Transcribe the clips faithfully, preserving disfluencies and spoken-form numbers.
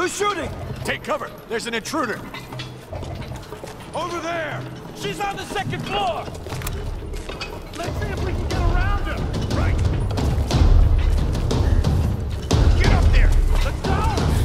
Who's shooting? Take cover. There's an intruder. Over there! She's on the second floor! Let's see if we can get around her! Right! Get up there! Let's go!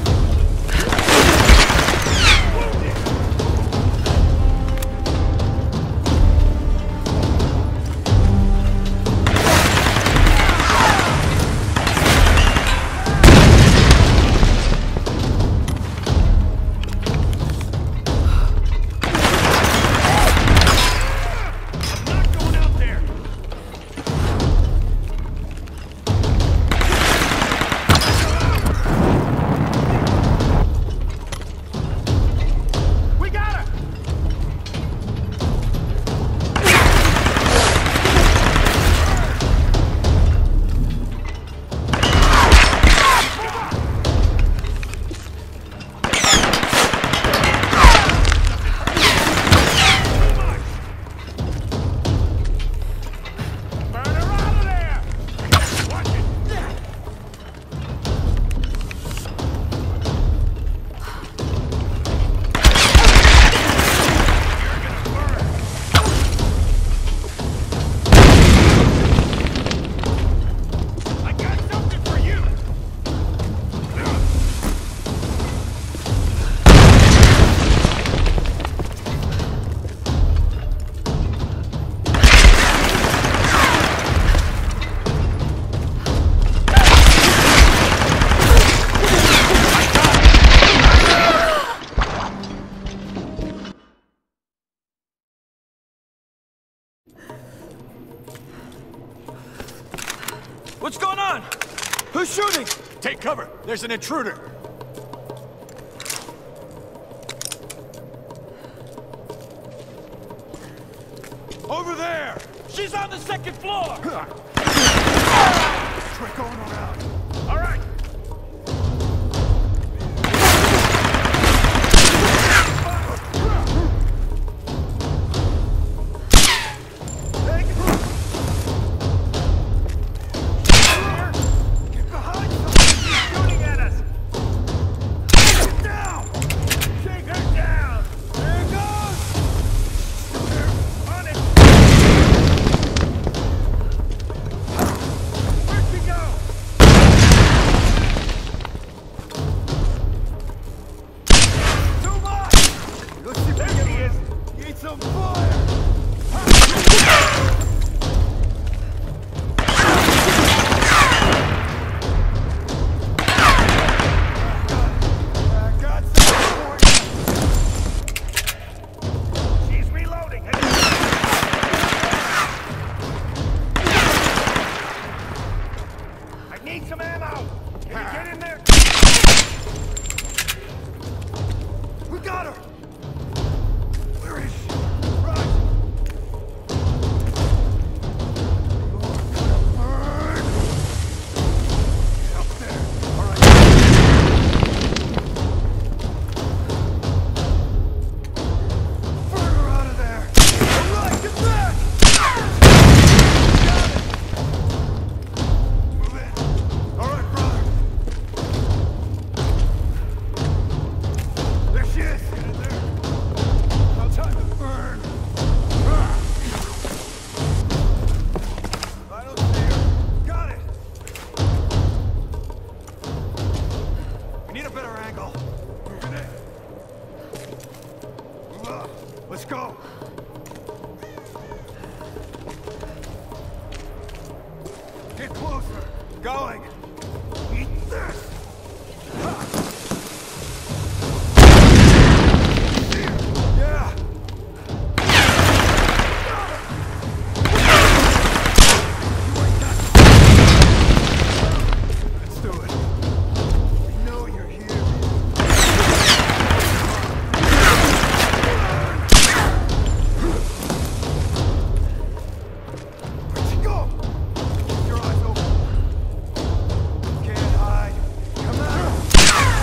What's going on? Who's shooting? Take cover. There's an intruder. Over there! She's on the second floor! Try going around. All right! Need some ammo! Can you get in there? We got her! Where is she? Run! You're gonna burn! Get up there! All right. Burn her out of there! All right, get back! Let's go! Get closer! Going! Eat this! Ha! Here! Yeah! Let's do it. I know you're here. Your eyes open. Can't hide. Come out.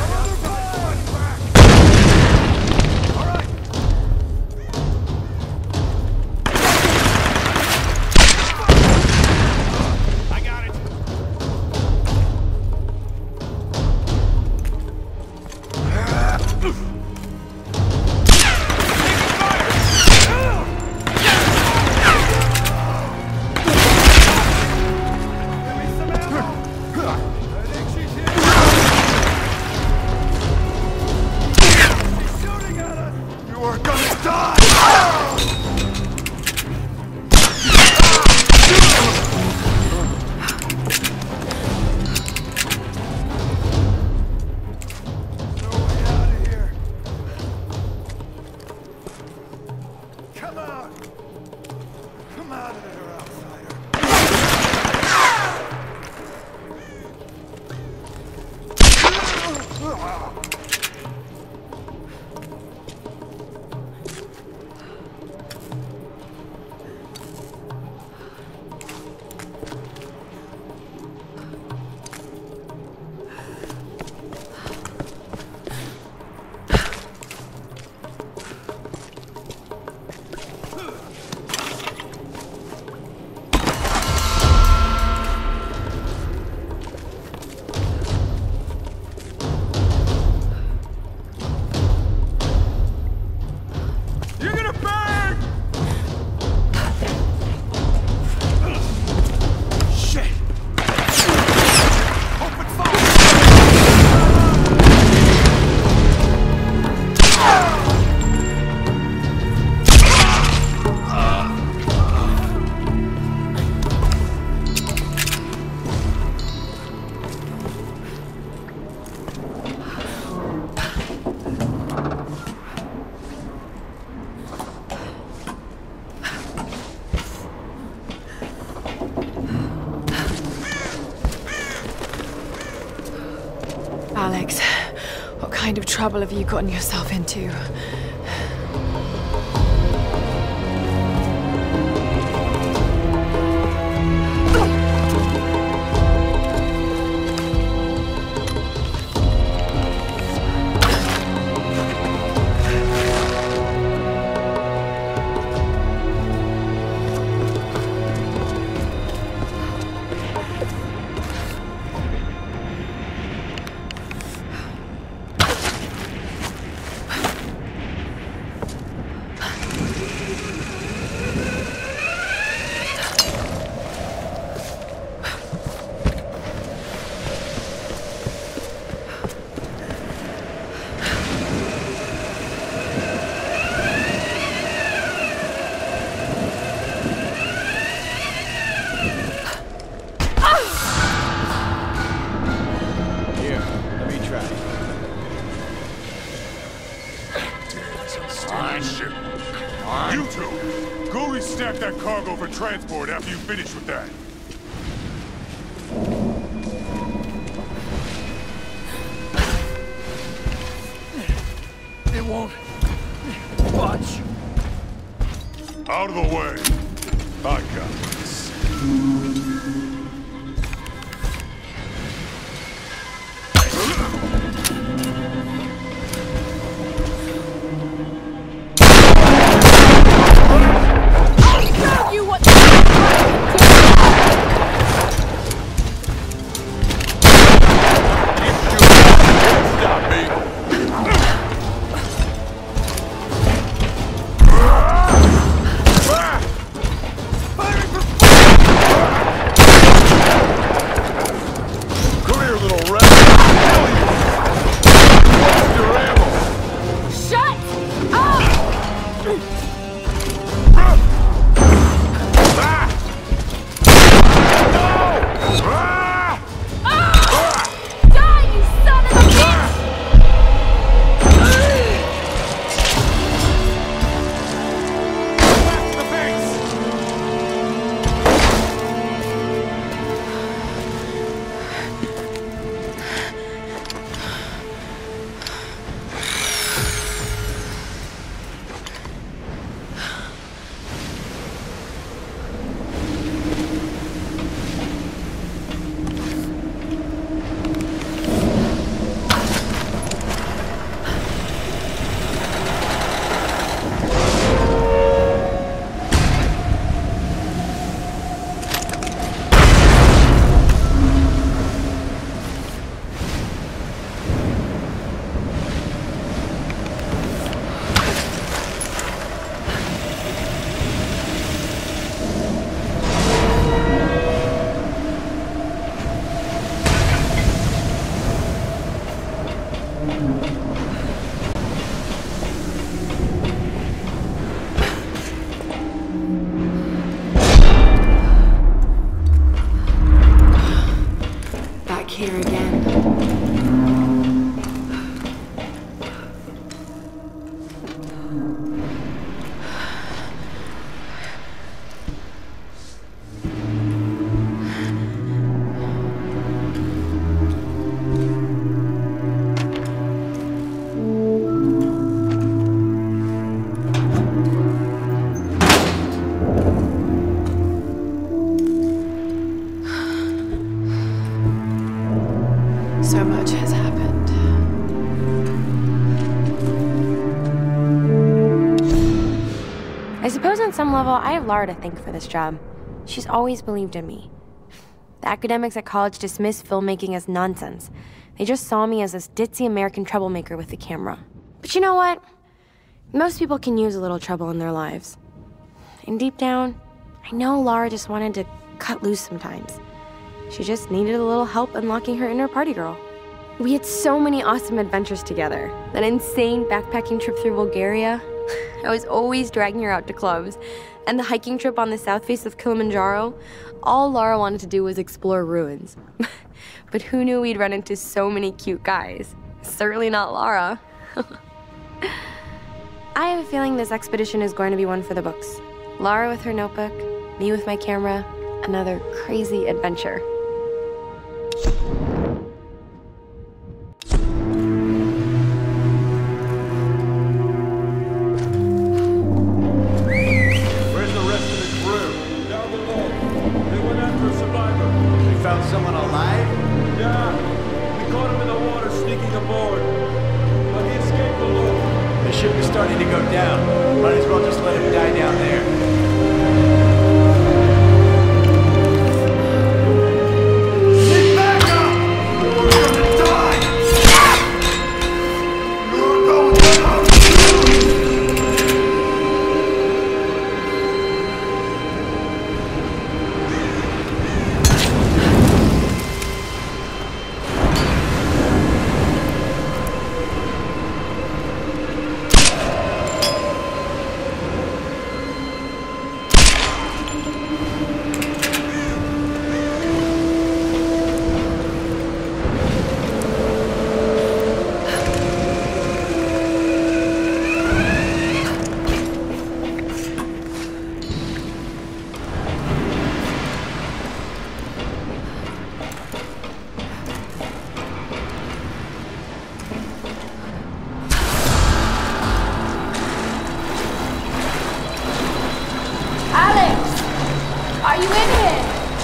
Alex, what kind of trouble have you gotten yourself into? You two, go restack that cargo for transport after you finish with that. It won't watch. Out of the way. I got this. Firing for So much has happened. I suppose on some level, I have Lara to thank for this job. She's always believed in me. The academics at college dismissed filmmaking as nonsense. They just saw me as this ditzy American troublemaker with the camera. But you know what? Most people can use a little trouble in their lives. And deep down, I know Lara just wanted to cut loose sometimes. She just needed a little help unlocking her inner party girl. We had so many awesome adventures together. That insane backpacking trip through Bulgaria. I was always dragging her out to clubs. And the hiking trip on the south face of Kilimanjaro. All Lara wanted to do was explore ruins. But who knew we'd run into so many cute guys? Certainly not Lara. I have a feeling this expedition is going to be one for the books. Lara with her notebook, me with my camera, another crazy adventure. Where's the rest of the crew? Down below. They went after a survivor. They found someone alive? Yeah. We caught him in the water sneaking aboard. But he escaped below. The ship is starting to go down. Might as well just let him die down there. Get back up! We're gonna die! You're going down! Are you in here?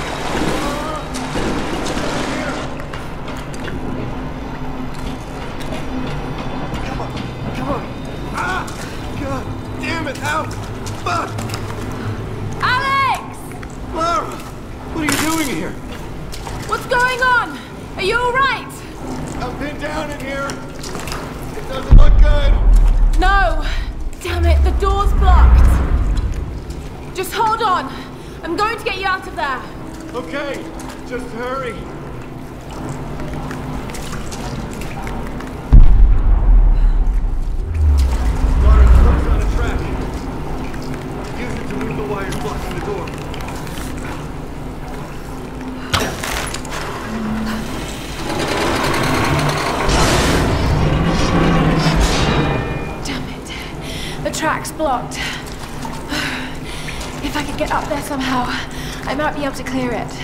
Come on, come on. Ah! God damn it, Al! Fuck! Alex! Lara! What are you doing here? What's going on? Are you alright? I'm pinned down in here. It doesn't look good. No! Damn it, the door's blocked. Just hold on. I'm going to get you out of there. Okay, just hurry. Lara, the hook's on a track. Use it to move the wires blocking the door. Damn it. The track's blocked. If I could get up there somehow, I might be able to clear it.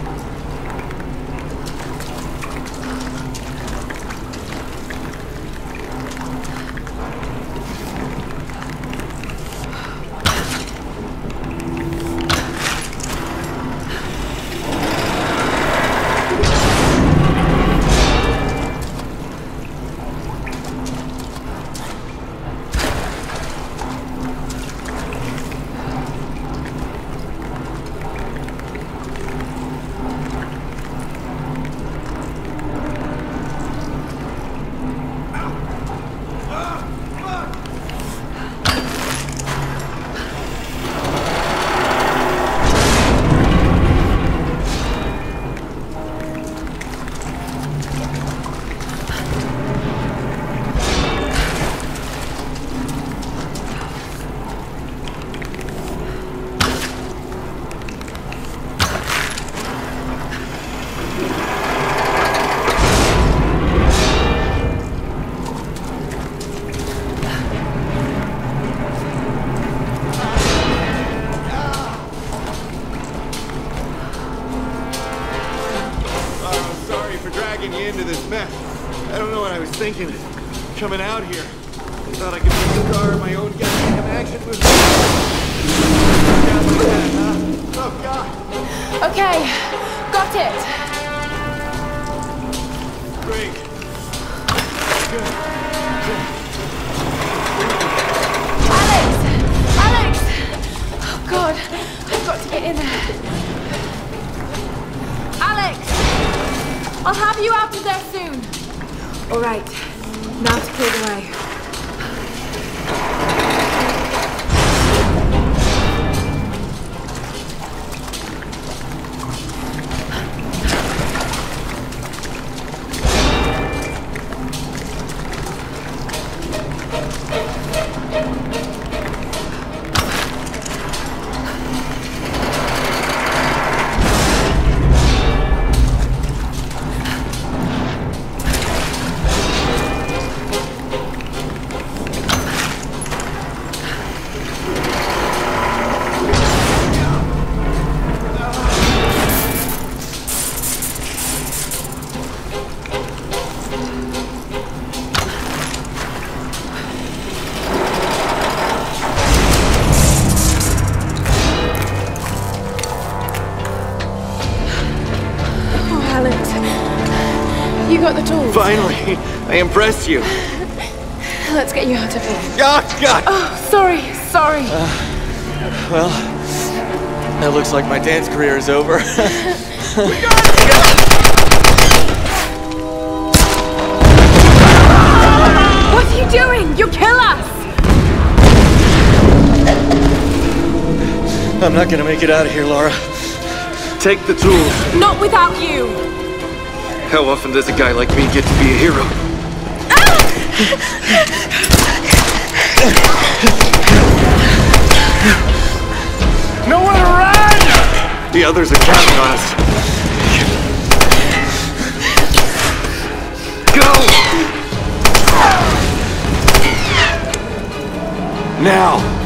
Into this mess. I don't know what I was thinking. Coming out here. I thought I could be the star of my own goddamn action movie. Down like that, huh? Oh God. Okay, got it. Great. Good. Alex! Alex! Oh God, I've got to get in there. Alex! I'll have you out of there soon. All right, now to clear the way. You got the tools. Finally, I impressed you. Let's get you out of here. Oh, God! Oh, sorry, sorry. Uh, well, it looks like my dance career is over. What are you doing? You'll kill us! I'm not gonna make it out of here, Laura. Take the tools. Not without you. How often does a guy like me get to be a hero? Nowhere to run! The others are counting on us. Go! Now!